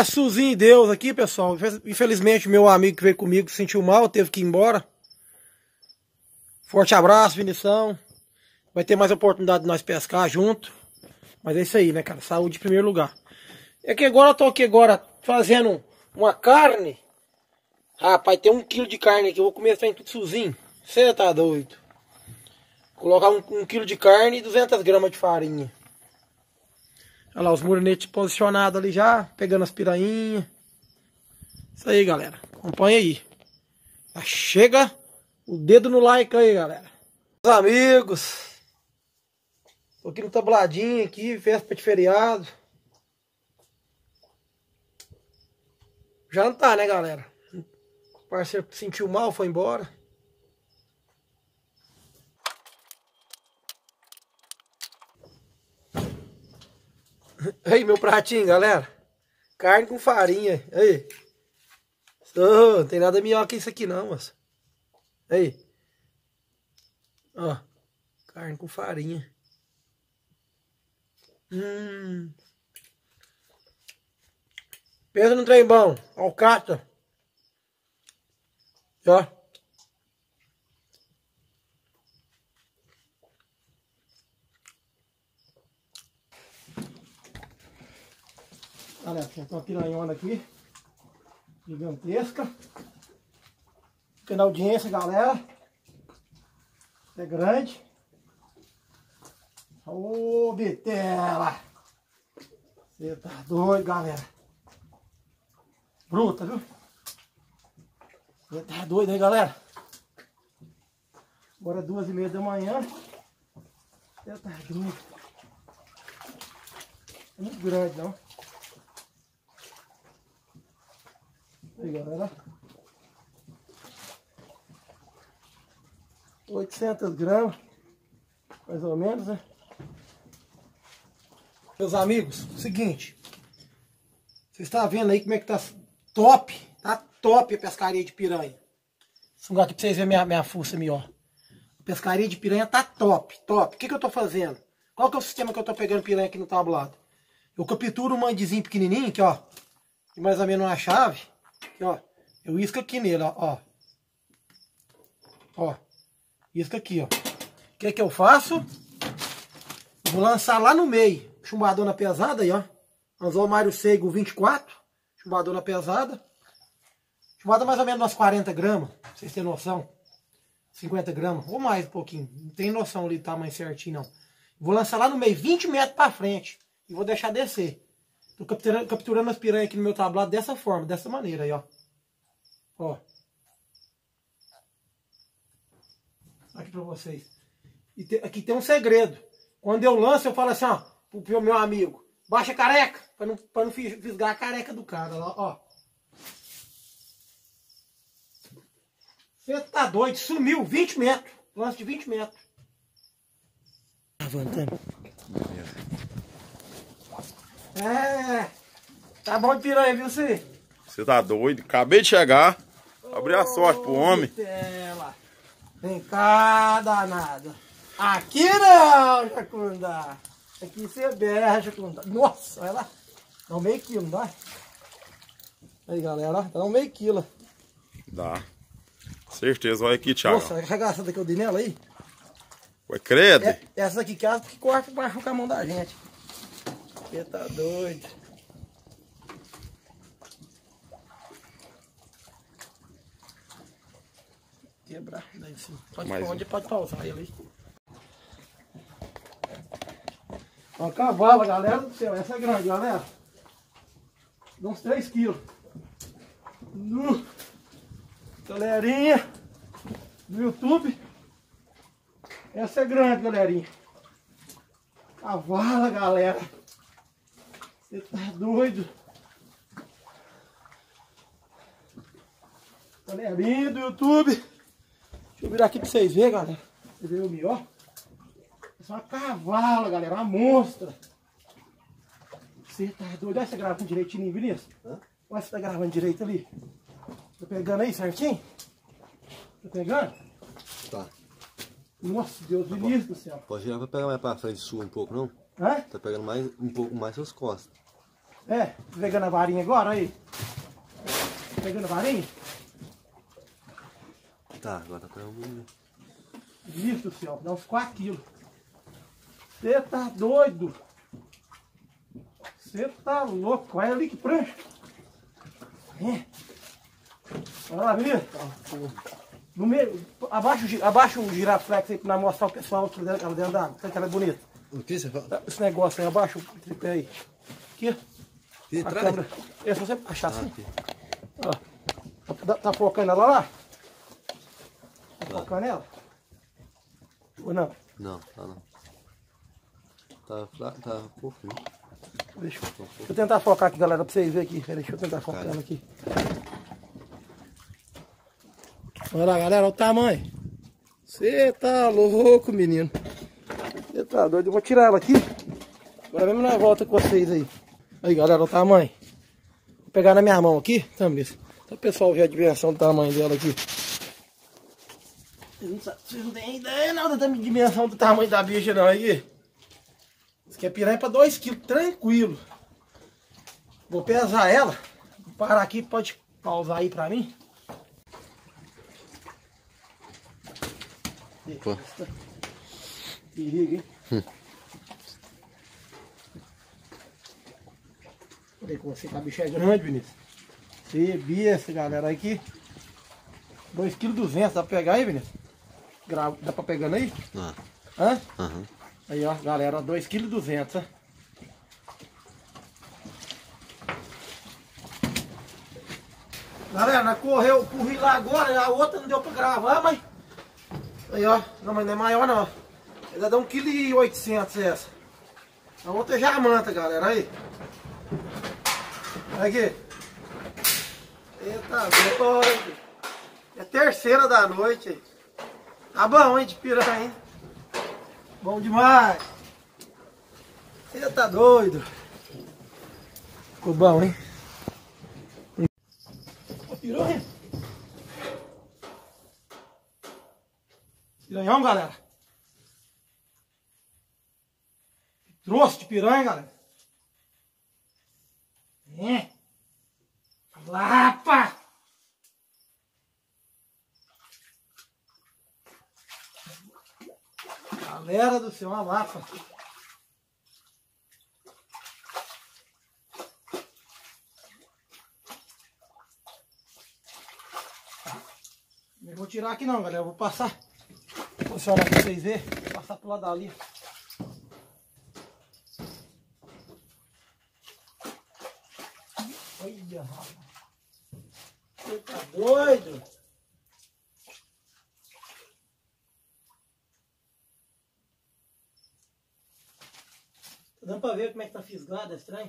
Abraçozinho de Deus aqui, pessoal. Infelizmente, meu amigo que veio comigo se sentiu mal, teve que ir embora. Forte abraço, Vinição. Vai ter mais oportunidade de nós pescar junto. Mas é isso aí, né, cara? Saúde em primeiro lugar. É que agora eu tô aqui agora fazendo uma carne. Rapaz, tem 1 quilo de carne aqui. Eu vou comer esse trem tudo sozinho. Você tá doido? Colocar 1 quilo de carne e 200 gramas de farinha. Olha lá os murinetes posicionados ali já, pegando as pirainhas. Isso aí, galera. Acompanha aí. Já chega o dedo no like aí, galera. Meus amigos. Tô aqui no tabladinho aqui, véspera de feriado. Já não tá, né, galera? O parceiro sentiu mal, foi embora. Aí, meu pratinho, galera. Carne com farinha. Aí. Oh, não tem nada melhor que isso aqui não, moça. Aí. Ó. Carne com farinha. Pensa no trem bom. Alcatra. Ó. Galera, tem uma piranhona aqui. Gigantesca. Fica na audiência, galera. É grande. Ô, bitela. Você tá doido, galera. Bruta, viu? Você tá doido, hein, galera? Agora é 2h30 da manhã. Você tá doido. É muito grande, não. Aí, galera. 800 gramas. Mais ou menos, né? Meus amigos, seguinte. Vocês estão vendo aí como é que tá top. Tá top a pescaria de piranha. Vou jogar aqui pra vocês verem minha fuça melhor. A pescaria de piranha tá top, top. O que eu tô fazendo? Qual que é o sistema que eu tô pegando piranha aqui no tablado? Eu capturo um mandezinho pequenininho aqui, ó. E mais ou menos uma chave. Aqui, ó. Eu isco aqui nele, ó. Ó. Isco aqui, ó. O que eu faço? Vou lançar lá no meio. Chumbadona pesada aí, ó. Anzol Mário Seigo 24. Chumbadona pesada. Chumbada mais ou menos umas 40 gramas. Pra vocês terem noção. 50 gramas. Ou mais um pouquinho. Não tem noção ali do tamanho certinho, não. Vou lançar lá no meio, 20 metros pra frente. E vou deixar descer. Tô capturando as piranhas aqui no meu tablado dessa forma. Dessa maneira aí, ó. Ó. Aqui pra vocês. E aqui tem um segredo. Quando eu lanço, eu falo assim, ó, pro meu amigo, baixa a careca, pra não fisgar a careca do cara, ó. Você tá doido, sumiu, 20 metros, lance de 20 metros. Levantando. Tá bom de piranha, viu, você? Você tá doido? Acabei de chegar, abri a sorte pro homem. Bitela. Vem cá, danada. Aqui não, Jacundá. Aqui você berra, Jacundá. Nossa, olha lá. Dá um meio quilo, não dá? Aí, galera, dá um meio quilo. Dá. Certeza, olha aqui, Thiago. Nossa, arregaça daqui eu dei nela aí. Ué, credo? Essa daqui que é a que corta embaixo com a mão da gente. Você tá doido. Quebrar. Daí sim. Pode pausar ele aí. Ó, cavalo, galera do céu. Essa é grande, galera. Dá uns 3 quilos. Galerinha do YouTube. Essa é grande, galerinha. Cavala, galera. Você tá doido? Galerinha do YouTube. Deixa eu virar aqui pra vocês verem, galera. Você vê o melhor? Essa é uma cavala, galera. Uma monstra. Você tá doido? Olha, você gravando direitinho, Vinícius. Olha, você tá gravando direito ali. Tá pegando aí certinho? Tá pegando? Tá. Nossa, Deus, Vinícius do céu. Pode girar pra pegar mais pra frente sua um pouco, não? Hã? Tá pegando mais, um pouco mais suas costas. É, pegando a varinha agora, aí. Pegando a varinha? Tá, agora tá pegando. Isso, céu, dá uns 4 quilos. Você tá doido? Você tá louco? Olha ali que prancha. É. Olha lá, menino. No meio, abaixa o giraflex aí pra mostrar o pessoal que ela dentro da água. Ela é bonita. O que você fala? Esse negócio aí, abaixa o tripé aí. Aqui. E A trás? câmera. É só você achar assim. Aqui. Ó. Tá focando ela lá? Tá focando ela? Ou não? Não, tá não. Tá fofinho. Deixa eu tentar focar aqui, galera, pra vocês verem aqui. Deixa eu tentar focar ela aqui. Olha lá, galera, olha o tamanho. Você tá louco, menino. Você tá doido. Eu vou tirar ela aqui. Agora mesmo na volta com vocês aí. Aí, galera, olha o tamanho. Vou pegar na minha mão aqui. Tamo nisso. Então o pessoal ver a dimensão do tamanho dela aqui. Vocês não têm ideia não da dimensão do tamanho da bicha não aí. Isso aqui é piranha pra 2 kg, tranquilo. Vou pesar ela. Vou parar aqui, pode pausar aí pra mim. Pô. Perigo, hein? Olha como você tá, bicho é grande, Vinícius. Você besta, galera, aqui. 2,2 kg, dá pra pegar aí, Vinícius? Dá pra pegando aí? Ah. Hã? Aham. Aí, ó, galera, 2,2 kg, ó. Galera, nós corri lá agora, a outra não deu pra gravar, mas... Aí, ó, não, mas não é maior não. Ainda dá 1,8 kg essa. A outra já manta, galera, aí. Olha aqui. Eita, doido. É a terceira da noite, aí. Tá bom, hein, de piranha, hein? Bom demais. Você tá doido. Ficou bom, hein? Piranha. Piranhão, galera. Trouxe de piranha, galera. É. Lapa. Galera do céu, uma lapa. Não vou tirar aqui não, galera. Eu vou passar. Vou posicionar pra vocês verem. Vou passar pro lado dali. Olha, rapaz. Você tá doido? Tá dando pra ver como é que tá fisgado, é estranho?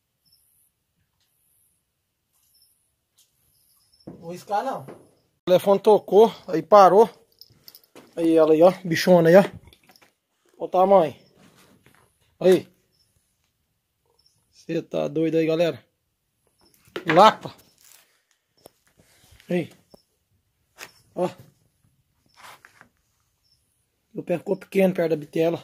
Vou riscar não. O telefone tocou, aí parou. Aí ela aí, ó, bichona aí, ó. Olha o tamanho. Aí. Você tá doido aí, galera? Lapa. Aí. Ó. O pé ficou pequeno perto da bitela.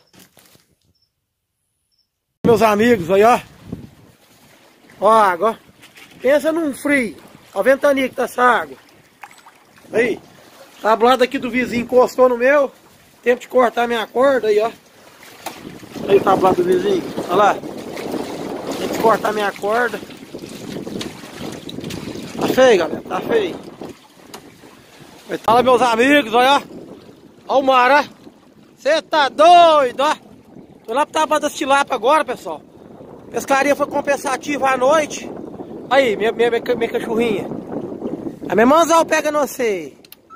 Meus amigos, aí, ó. Ó a água, ó. Pensa num frio. Ó a ventania que tá essa água. Aí. Tablado aqui do vizinho encostou no meu. Tempo de cortar minha corda aí, ó. Aí o tablado do vizinho. Olha lá. Tempo de cortar minha corda. Tá feio, galera. Tá feio. Fala, meus amigos, olha. Ó o mar, ó. Você tá doido, ó. Tô lá pro tablado das tilápia agora, pessoal. Pescaria foi compensativa à noite. Aí, minha cachorrinha. A minha mãozão pega no você.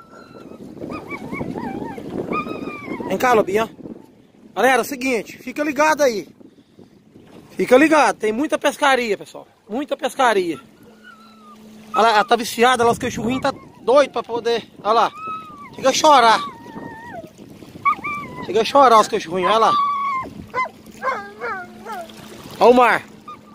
Vem cá, lobinha. Galera, é o seguinte, fica ligado aí. Fica ligado, tem muita pescaria, pessoal. Muita pescaria. Olha lá, ela tá viciada, ela, os cachorrinhos tá doido pra poder. Olha lá. Chega a chorar. Chega a chorar os cachorrinhos, olha lá. Olha o mar.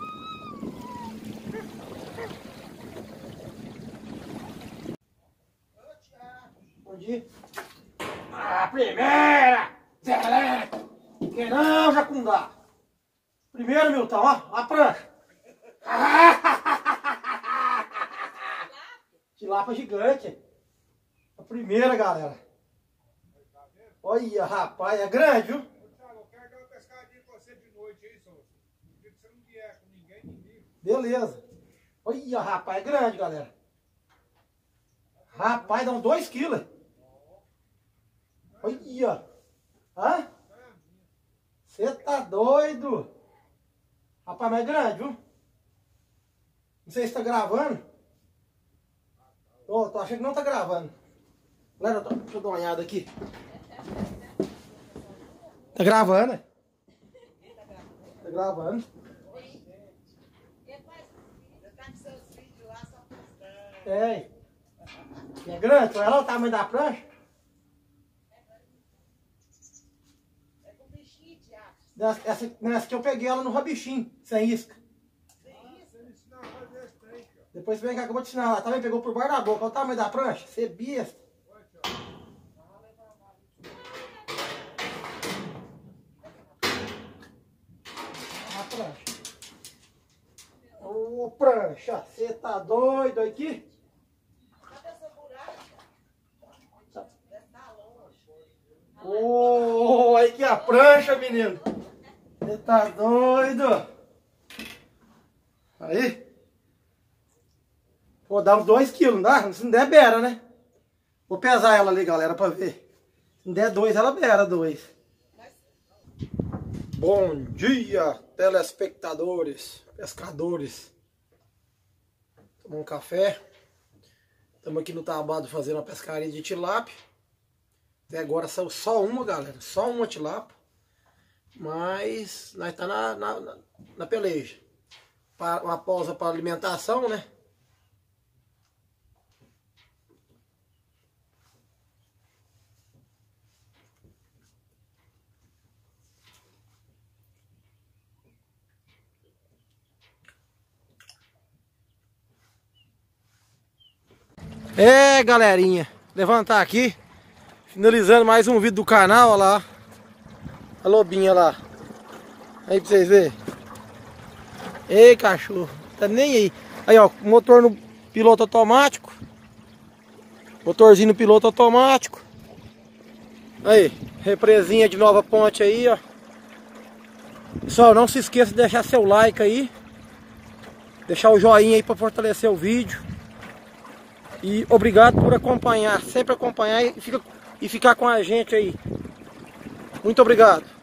Bom dia. A primeira! Zeleco! Que não, Jacundá! Primeiro, Milton, ó, a prancha! Tilápia gigante. A primeira, galera. Olha, rapaz, é grande, viu? Eu quero dar uma pescadinha com você de noite, hein, Souza? No dia que você não vier com ninguém, ninguém. Beleza. Olha, rapaz, é grande, galera. Rapaz, dá uns 2 quilos. Olha. Hã? Você tá doido? Rapaz, mas é grande, viu? Não sei se tá gravando. Tô achando que não tá gravando. Galera, deixa eu dar uma olhada aqui. Tá gravando, né? Tá gravando. É. É grande? Olha lá o tamanho da prancha. Essa que eu peguei ela no rabichinho, sem isca. Depois vem cá que eu vou te ensinar lá. Também pegou por baixo da boca. Olha o tamanho da prancha. Você besta. A prancha. Ô prancha, você tá doido aqui? Ô, aí que a prancha, menino. Você tá doido? Aí. Vou dar uns 2 quilos, não dá? Se não der, beira, né? Vou pesar ela ali, galera, pra ver. Se não der 2, ela beira 2. Bom dia, telespectadores, pescadores. Tomar um café. Estamos aqui no Tabado fazendo uma pescaria de tilápia. Até agora saiu só uma, galera. Só uma tilápia. Mas nós tá na peleja. Uma pausa para alimentação, né? É, galerinha, levantar aqui, finalizando mais um vídeo do canal, olha lá, a lobinha lá, aí pra vocês verem. Ei, cachorro, tá nem aí. Aí, ó, motor no piloto automático, motorzinho no piloto automático. Aí, represinha de Nova Ponte aí, ó. Pessoal, não se esqueça de deixar seu like aí, deixar o joinha aí pra fortalecer o vídeo. E obrigado por acompanhar, sempre acompanhar e ficar com a gente aí. Muito obrigado.